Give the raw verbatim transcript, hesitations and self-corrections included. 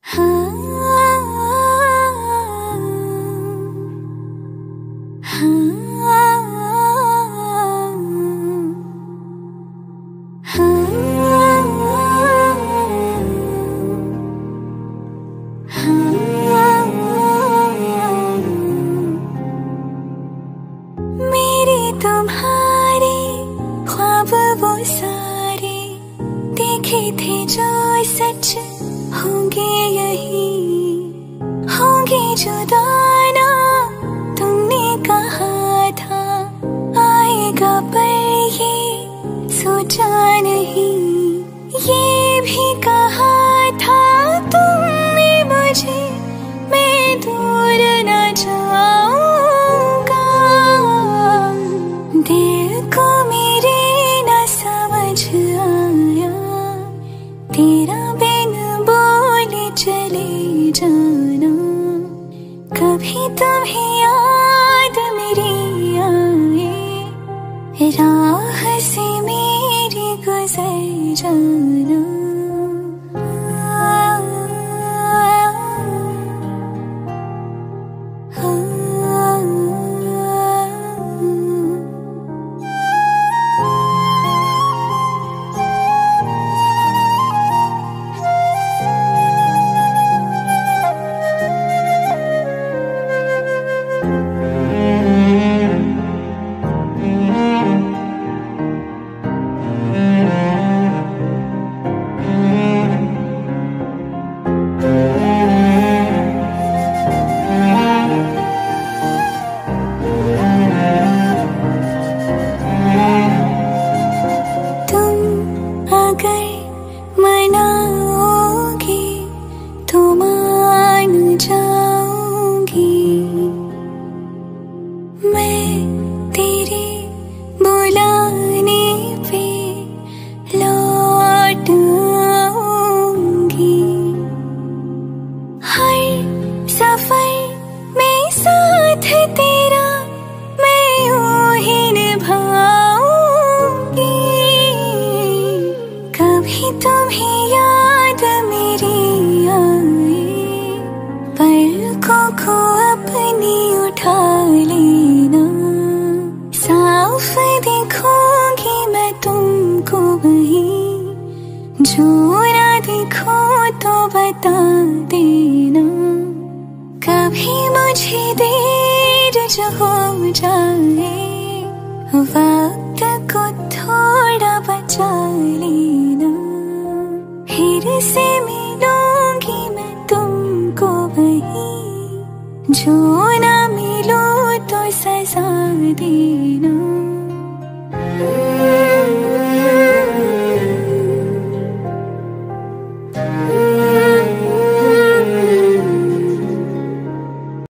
मेरे तुम्हारे ख्वाब वो सारे देखे थे जो सच होंगे यही, होंगे जुदाना तुमने कहा था, आएगा पर ये सोचा नहीं। ये भी कहा था तुमने मुझे मैं दूर न जाऊंगा, दिल को मेरे न समझ आया, तेरा बिन बोले चले जाना। कभी तुम्हें याद मेरी आए, राह से मेरी गुजर जाना। तुम्हें याद मेरी आए, पलकों को अपनी उठा लेना। साफ देखूंगी मैं तुमको वहीं, जो ना देखो तो बता देना। कभी मुझे देर जो हो जाए, वक्त को थोड़ा बचा लेना। फिर से मिलूंगी मैं तुमको वहीं, जो ना मिलो तो सजा देना।